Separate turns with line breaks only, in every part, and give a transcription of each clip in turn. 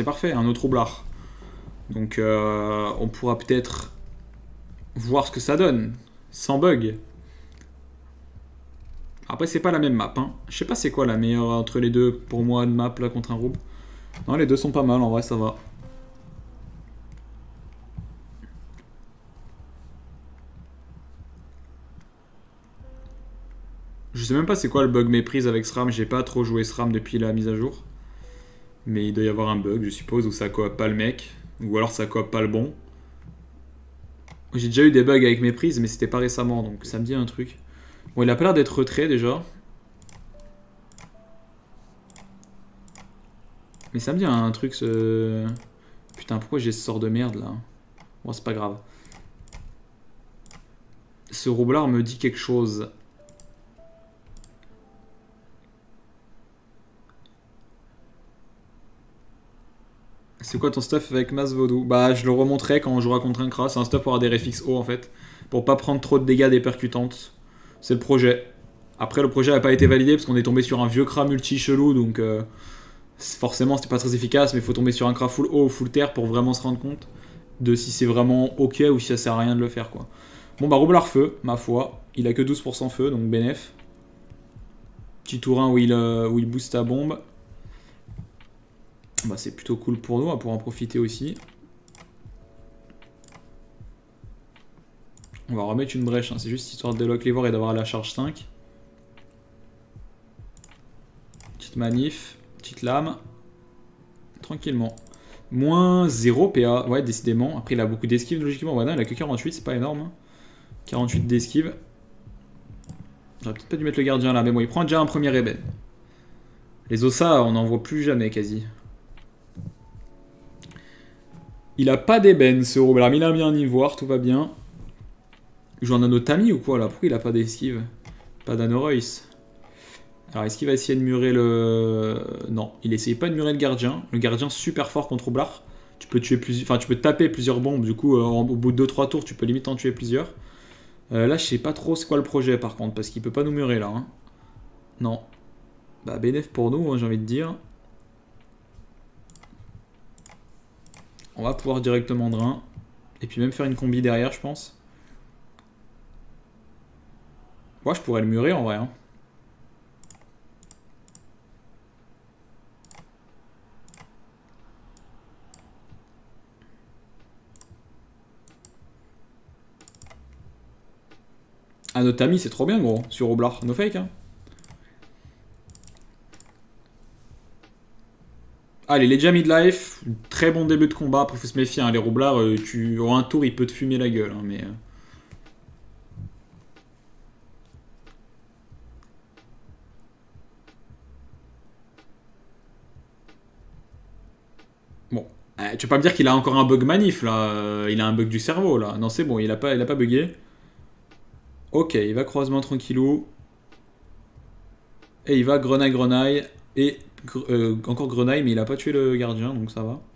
C'est parfait, un autre roublard. Donc on pourra peut-être voir ce que ça donne, sans bug. Après c'est pas la même map, hein. Je sais pas c'est quoi la meilleure entre les deux pour moi de map là contre un rouble. Non, les deux sont pas mal, en vrai ça va. Je sais même pas c'est quoi le bug méprise avec SRAM, j'ai pas trop joué SRAM depuis la mise à jour. Mais il doit y avoir un bug, je suppose, où ça coop pas le mec. Ou alors ça coop pas le bon. J'ai déjà eu des bugs avec méprise, mais c'était pas récemment, donc ça me dit un truc. Bon, il a pas l'air d'être retrait déjà. Mais ça me dit un truc, ce... Putain, pourquoi j'ai ce sort de merde là? Bon, c'est pas grave. Ce roublard me dit quelque chose. C'est quoi ton stuff avec Mass Vaudou? Bah, je le remonterai quand on jouera contre un Kra. C'est un stuff pour avoir des réfixes hauts en fait. Pour pas prendre trop de dégâts des percutantes. C'est le projet. Après, le projet n'a pas été validé parce qu'on est tombé sur un vieux Kra multi chelou. Donc, forcément, c'était pas très efficace. Mais il faut tomber sur un Kra full haut ou full terre pour vraiment se rendre compte de si c'est vraiment ok ou si ça sert à rien de le faire quoi. Bon, bah, roublard feu, ma foi. Il a que 12% feu, donc bénéf. Petit tour 1 où il booste ta bombe. Bah, c'est plutôt cool pour nous, on va pouvoir en profiter aussi. On va remettre une brèche, hein. C'est juste histoire de délock les voir et d'avoir la charge 5. Petite manif, petite lame. Tranquillement. Moins 0 PA, ouais décidément. Après il a beaucoup d'esquive logiquement, ouais non, il a que 48, c'est pas énorme. Hein. 48 d'esquive. J'aurais peut-être pas dû mettre le gardien là, mais bon il prend déjà un premier ébène. Les Ossa on n'en voit plus jamais quasi. Il a pas d'ébène ce rouble, alors il a mis un ivoire, tout va bien. Il joue un anneau Tami ou quoi là? Pourquoi il a pas d'esquive? Pas d'anneau Royce. Alors est-ce qu'il va essayer de murer le... Non, il essaye pas de murer le gardien. Le gardien super fort contre roublard. Tu peux tuer plusieurs... Enfin tu peux taper plusieurs bombes, du coup au bout de 2-3 tours tu peux limite en tuer plusieurs. Là je sais pas trop c'est quoi le projet par contre, parce qu'il peut pas nous murer là. Hein. Non. Bah bénéf pour nous, hein, j'ai envie de dire. On va pouvoir directement drain. Et puis même faire une combi derrière je pense. Moi je pourrais le murer en vrai. Hein. Ah notre ami c'est trop bien gros, sur roublard. No fake hein. Allez, les déjà midlife, très bon début de combat, après faut se méfier, hein, les roublards, en un tour il peut te fumer la gueule, hein, mais... Bon, tu vas pas me dire qu'il a encore un bug manif là, il a un bug du cerveau là, non c'est bon, il a pas bugué. Ok, il va croisement tranquillou. Et il va grenaille, et encore grenaille, mais il a pas tué le gardien, donc ça va.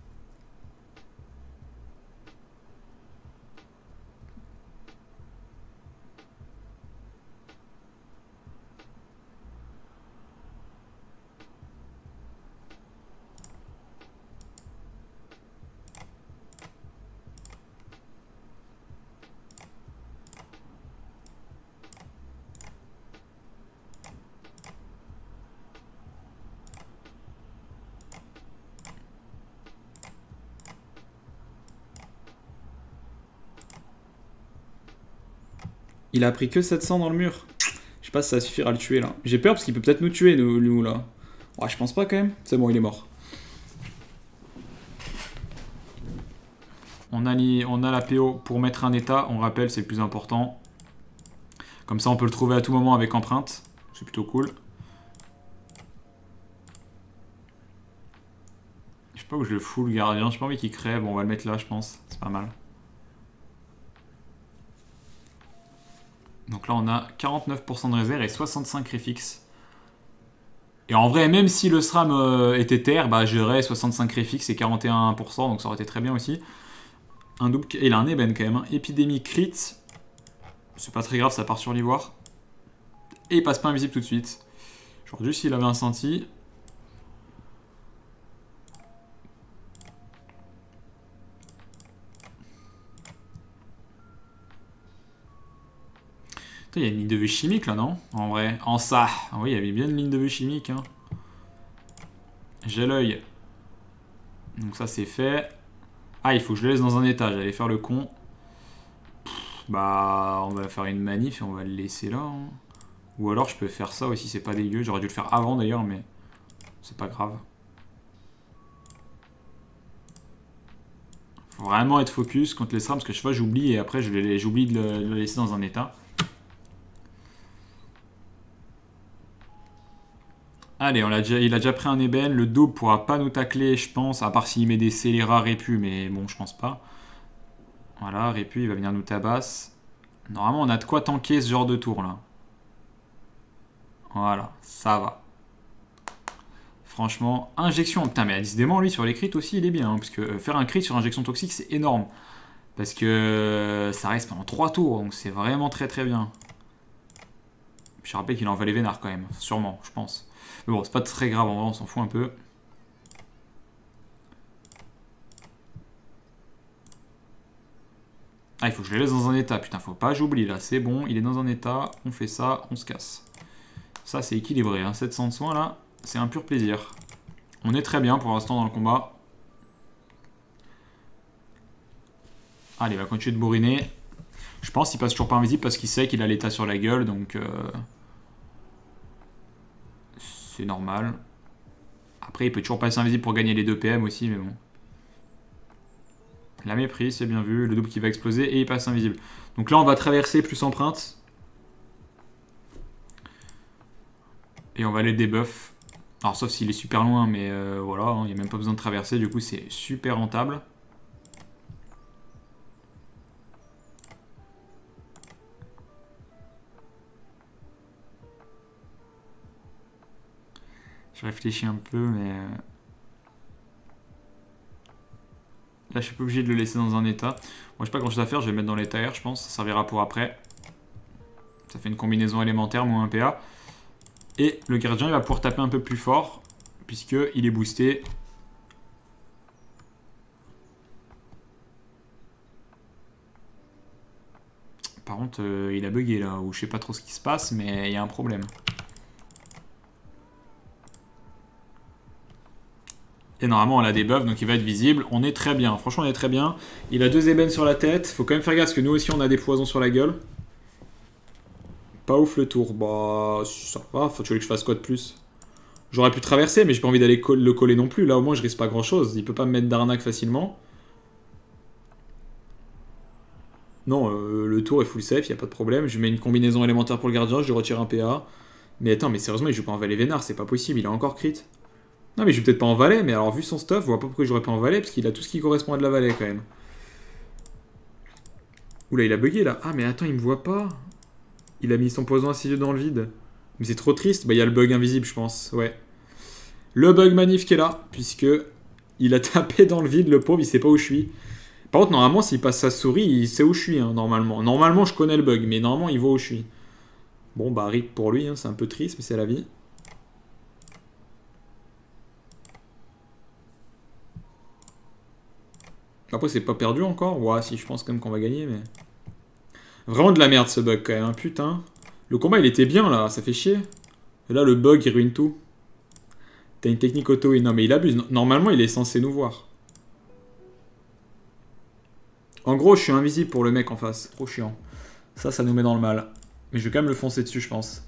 Il a pris que 700 dans le mur. Je sais pas si ça suffira à le tuer là. J'ai peur parce qu'il peut peut-être nous tuer, nous là. Ouais, je pense pas quand même. C'est bon, il est mort. On a la PO pour mettre un état, on rappelle, c'est le plus important. Comme ça, on peut le trouver à tout moment avec empreinte. C'est plutôt cool. Je sais pas où je le fous, le gardien. J'ai pas envie qu'il crève. Bon, on va le mettre là, je pense. C'est pas mal. Donc là, on a 49% de réserve et 65 réfixes. Et en vrai, même si le SRAM était terre, bah, j'aurais 65 réfixes et 41%, donc ça aurait été très bien aussi. Un double... Et il a un ébène quand même. Hein. Épidémie crit. C'est pas très grave, ça part sur l'ivoire. Et il passe pas invisible tout de suite. J'aurais dû s'il avait un senti. Il y a une ligne de vue chimique là, non? En vrai. En ça. Ah oui, il y avait bien une ligne de vue chimique. Hein. J'ai l'œil. Donc ça, c'est fait. Ah, il faut que je le laisse dans un état. J'allais faire le con. Bah, on va faire une manif et on va le laisser là. Hein. Ou alors, je peux faire ça aussi. C'est pas dégueu. J'aurais dû le faire avant d'ailleurs, mais c'est pas grave. Faut vraiment être focus contre les SRAM parce que je sais pas, j'oublie et après, j'oublie de le laisser dans un état. Allez, il a déjà pris un ébène. Le double pourra pas nous tacler, je pense, à part s'il met des scélérats répus, mais bon, je pense pas. Voilà, répu, il va venir nous tabasse. Normalement, on a de quoi tanker ce genre de tour là. Voilà, ça va. Franchement, injection. Putain, mais décidément, lui, sur les crits aussi, il est bien. Hein, parce que faire un crit sur injection toxique, c'est énorme. Parce que ça reste pendant 3 tours, donc c'est vraiment très très bien. Je rappelle qu'il en valait vénard quand même, sûrement, je pense. Mais bon, c'est pas très grave, en vrai, on s'en fout un peu. Ah, il faut que je le laisse dans un état, putain, faut pas, j'oublie là, c'est bon, il est dans un état, on fait ça, on se casse. Ça, c'est équilibré, hein. 700 de soins là, c'est un pur plaisir. On est très bien pour l'instant dans le combat. Allez, il va continuer de bourriner. Je pense qu'il passe toujours pas invisible parce qu'il sait qu'il a l'état sur la gueule, donc... c'est normal. Après, il peut toujours passer invisible pour gagner les 2 PM aussi, mais bon. La méprise, c'est bien vu. Le double qui va exploser et il passe invisible. Donc là, on va traverser plus empreinte. Et on va aller debuff. Alors, sauf s'il est super loin, mais voilà, hein, il n'y a même pas besoin de traverser. Du coup, c'est super rentable. Je réfléchis un peu, mais... Là, je suis pas obligé de le laisser dans un état. Moi, j'ai pas grand chose à faire. Je vais le mettre dans l'état R, je pense. Ça servira pour après. Ça fait une combinaison élémentaire, moins 1 PA. Et le gardien, il va pouvoir taper un peu plus fort, puisqu'il est boosté. Par contre, il a bugué là, ou je sais pas trop ce qui se passe, mais il y a un problème. Et normalement, on a des buffs, donc il va être visible. On est très bien. Franchement, on est très bien. Il a 2 ébènes sur la tête. Faut quand même faire gaffe, parce que nous aussi, on a des poisons sur la gueule. Pas ouf le tour. Bah, ça va. Faut que je fasse quoi de plus? J'aurais pu traverser, mais j'ai pas envie d'aller le coller non plus. Là, au moins, je risque pas grand chose. Il peut pas me mettre d'arnaque facilement. Non, le tour est full safe, y a pas de problème. Je mets une combinaison élémentaire pour le gardien, je retire un PA. Mais attends, mais sérieusement, il joue pas en valet vénard, c'est pas possible, il a encore crit. Non, mais je joue peut-être pas en valet, mais alors vu son stuff, je vois pas pourquoi j'aurais pas en valet, parce qu'il a tout ce qui correspond à de la valet quand même. Oula, il a bugué là. Ah, mais attends, il me voit pas. Il a mis son poison à 6 yeux dans le vide. Mais c'est trop triste. Bah, il y a le bug invisible, je pense. Ouais. Le bug manif qui est là, puisque il a tapé dans le vide, le pauvre, il sait pas où je suis. Par contre, normalement, s'il passe sa souris, il sait où je suis, hein, normalement. Normalement, je connais le bug, mais normalement, il voit où je suis. Bon, bah, rip pour lui, hein, c'est un peu triste, mais c'est la vie. Après, c'est pas perdu encore. Ouais, si, je pense quand même qu'on va gagner, mais... Vraiment de la merde, ce bug, quand même, hein, putain. Le combat, il était bien, là, ça fait chier. Et là, le bug, il ruine tout. T'as une technique auto, et non, mais il abuse. Normalement, il est censé nous voir. En gros, je suis invisible pour le mec en face. Trop chiant. Ça nous met dans le mal. Mais je vais quand même le foncer dessus, je pense.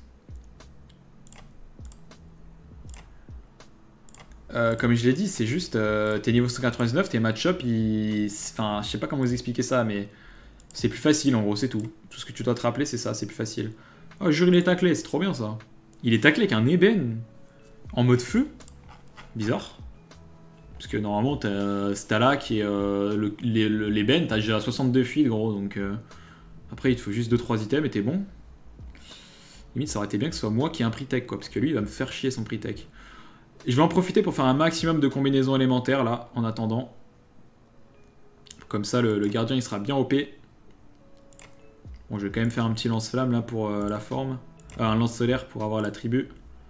Comme je l'ai dit, c'est juste... t'es niveau 199, tes match-up, enfin, je sais pas comment vous expliquer ça, mais... C'est plus facile, en gros, c'est tout. Tout ce que tu dois te rappeler, c'est ça, c'est plus facile. Oh, jure, il est taclé, c'est trop bien, ça. Il est taclé avec un ébène. En mode feu. Bizarre. Parce que normalement, t'as Stalak et l'ébène, t'as déjà 62 feeds, gros, donc... Après, il te faut juste 2-3 items et t'es bon. Limite, ça aurait été bien que ce soit moi qui ai un pre-tech, quoi, parce que lui, il va me faire chier son pre-tech. Je vais en profiter pour faire un maximum de combinaisons élémentaires, là, en attendant. Comme ça, le gardien, il sera bien OP. Bon, je vais quand même faire un petit lance-flamme, là, pour la forme. Un lance-solaire pour avoir la tribu.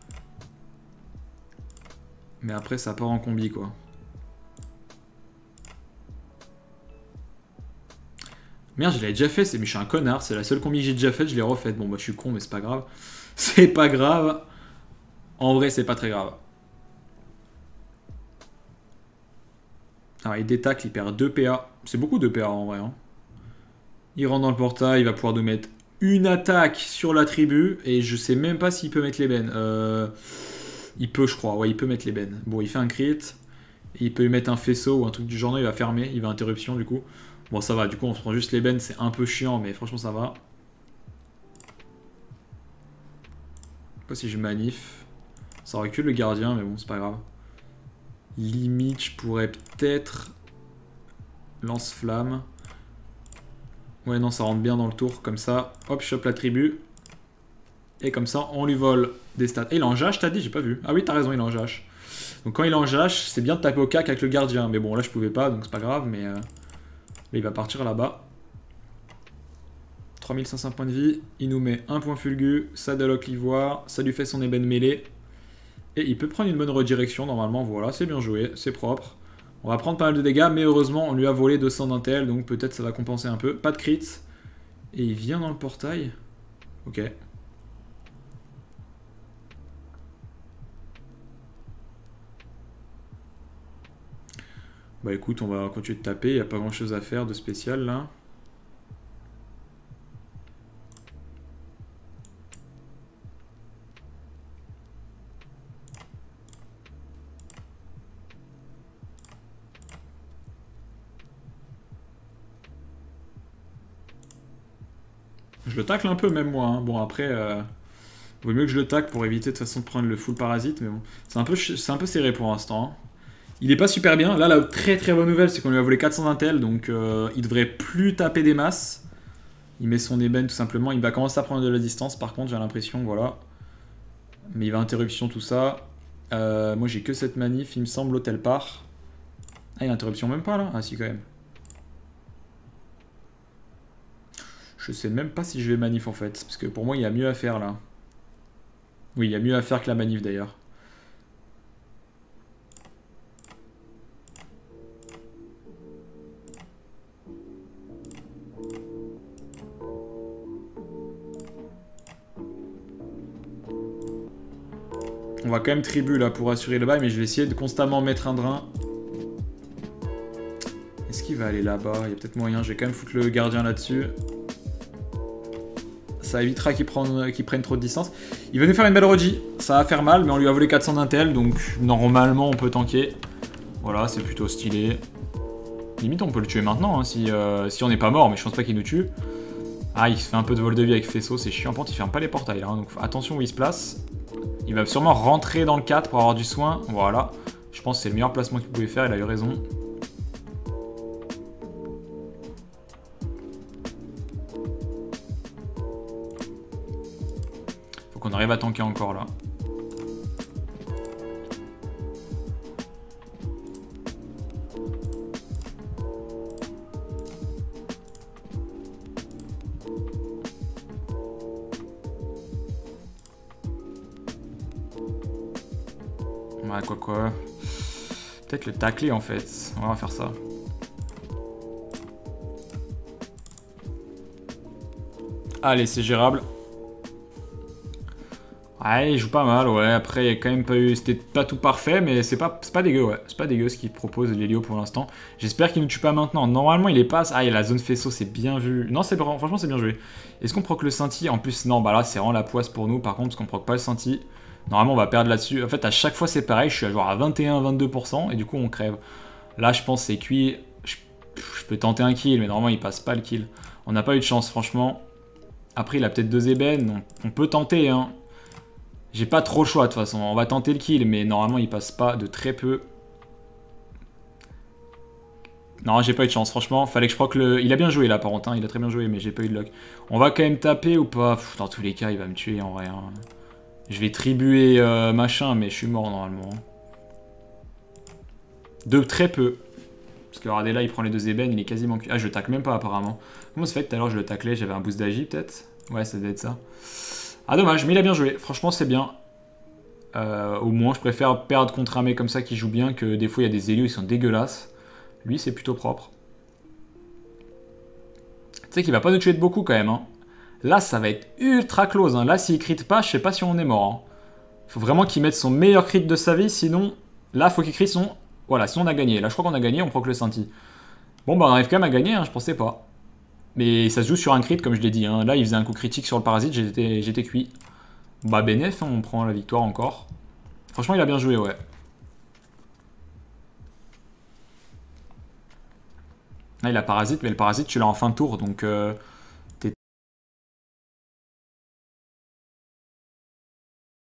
Mais après, ça part en combi, quoi. Merde, je l'avais déjà fait, mais je suis un connard, c'est la seule combi que j'ai déjà faite, je l'ai refaite. Bon bah je suis con mais c'est pas grave. C'est pas grave. En vrai c'est pas très grave. Alors il détacle, il perd 2 PA. C'est beaucoup de PA en vrai. Hein. Il rentre dans le portail, il va pouvoir nous mettre une attaque sur la tribu. Et je sais même pas s'il peut mettre l'ébène. Il peut je crois, ouais il peut mettre l'ébène. Bon il fait un crit. Et il peut lui mettre un faisceau ou un truc du genre, il va fermer, il va interruption du coup. Bon ça va, du coup on se prend juste l'ébène, c'est un peu chiant mais franchement ça va. Je sais pas si je manif. Ça recule le gardien mais bon c'est pas grave. Limite je pourrais peut-être... Lance-flamme. Ouais non ça rentre bien dans le tour, comme ça, hop je chope la tribu. Et comme ça on lui vole des stats. Et il est en jache t'as dit, j'ai pas vu. Ah oui t'as raison il est en jache. Donc quand il est en jache, c'est bien de taper au cac avec le gardien. Mais bon là je pouvais pas donc c'est pas grave mais... Là, il va partir là-bas. 3500 points de vie. Il nous met un point fulgu. Ça déloque l'ivoire. Ça lui fait son ébène mêlée. Et il peut prendre une bonne redirection normalement. Voilà, c'est bien joué. C'est propre. On va prendre pas mal de dégâts. Mais heureusement, on lui a volé 200 d'intel. Donc peut-être ça va compenser un peu. Pas de crit. Et il vient dans le portail. Ok. Bah écoute, on va continuer de taper. Il n'y a pas grand chose à faire de spécial là. Je le tacle un peu même moi. Hein. Bon après, vaut mieux que je le tacle pour éviter de toute façon de prendre le full parasite. Mais bon, c'est un peu serré pour l'instant. Hein. Il est pas super bien. Là, la très très bonne nouvelle, c'est qu'on lui a volé 400 d'intel, donc il devrait plus taper des masses. Il met son ébène tout simplement. Il va commencer à prendre de la distance, par contre, j'ai l'impression, voilà. Mais il va interruption tout ça. Moi, j'ai que cette manif, il me semble, l'hôtel part. Ah, il y a interruption même pas là? Ah, si, quand même. Je sais même pas si je vais manif en fait, parce que pour moi, il y a mieux à faire là. Oui, il y a mieux à faire que la manif d'ailleurs. On va quand même tribu là pour assurer le bail, mais je vais essayer de constamment mettre un drain. Est-ce qu'il va aller là-bas? Il y a peut-être moyen, je vais quand même foutre le gardien là-dessus. Ça évitera qu'il prenne trop de distance. Il va nous faire une belle Roji, ça va faire mal, mais on lui a volé 400 d'intel, donc normalement on peut tanker. Voilà, c'est plutôt stylé. Limite on peut le tuer maintenant, hein, si on n'est pas mort, mais je pense pas qu'il nous tue. Ah, il se fait un peu de vol de vie avec faisceau, c'est chiant. Par contre, il ferme pas les portails là, hein, donc attention où il se place. Il va sûrement rentrer dans le 4 pour avoir du soin. Voilà. Je pense que c'est le meilleur placement qu'il pouvait faire, il a eu raison. Faut qu'on arrive à tanker encore là. Ouais, quoi. Peut-être le tacler en fait. On va faire ça. Allez, c'est gérable. Ouais, il joue pas mal, ouais. Après, il y a quand même pas eu... C'était pas tout parfait, mais c'est pas dégueu, ouais. C'est pas dégueu ce qu'il propose, Lélio, pour l'instant. J'espère qu'il ne tue pas maintenant. Normalement, il est pas... Ah, il y a la zone faisceau, c'est bien vu. Non, franchement, c'est bien joué. Est-ce qu'on proc le scintille? En plus, non, bah là, c'est vraiment la poisse pour nous, par contre, parce qu'on proc pas le scintille. Normalement, on va perdre là-dessus. En fait, à chaque fois, c'est pareil. Je suis à genre à 21-22%, et du coup, on crève. Là, je pense c'est cuit. Je peux tenter un kill, mais normalement, il passe pas le kill. On n'a pas eu de chance, franchement. Après, il a peut-être 2 ébènes. On peut tenter, hein. J'ai pas trop le choix de toute façon, on va tenter le kill, mais normalement il passe pas de très peu. Non, j'ai pas eu de chance, franchement, fallait que je proc le... Il a bien joué là par contre, hein. Il a très bien joué, mais j'ai pas eu de luck. On va quand même taper ou pas? Dans tous les cas, il va me tuer en vrai. Hein. Je vais tribuer machin, mais je suis mort normalement. De très peu. Parce que regardez là, il prend les 2 ébènes, il est quasiment cuit. Ah, je le tacle même pas apparemment. Comment ça fait que tout à l'heure je le taclais? J'avais un boost d'agi peut-être? Ouais, ça devait être ça. Ah dommage, mais il a bien joué, franchement c'est bien. Au moins je préfère perdre contre un mec comme ça qui joue bien que des fois il y a des élus qui sont dégueulasses. Lui c'est plutôt propre. sais qu'il va pas nous tuer de beaucoup quand même. Hein. Là, ça va être ultra close. Hein. Là, s'il crit pas, je sais pas si on est mort. Hein. Faut vraiment qu'il mette son meilleur crit de sa vie, sinon... Là, faut qu'il crit son... Voilà, sinon on a gagné. Là, je crois qu'on a gagné, on proc le Senti. Bon, bah on arrive quand même à gagner, hein, je pensais pas. Mais ça se joue sur un crit, comme je l'ai dit. Hein. Là, il faisait un coup critique sur le parasite, j'étais cuit. Bah, bénéf, hein, on prend la victoire encore. Franchement, il a bien joué, ouais. Là, il a parasite, mais le parasite, tu l'as en fin de tour, donc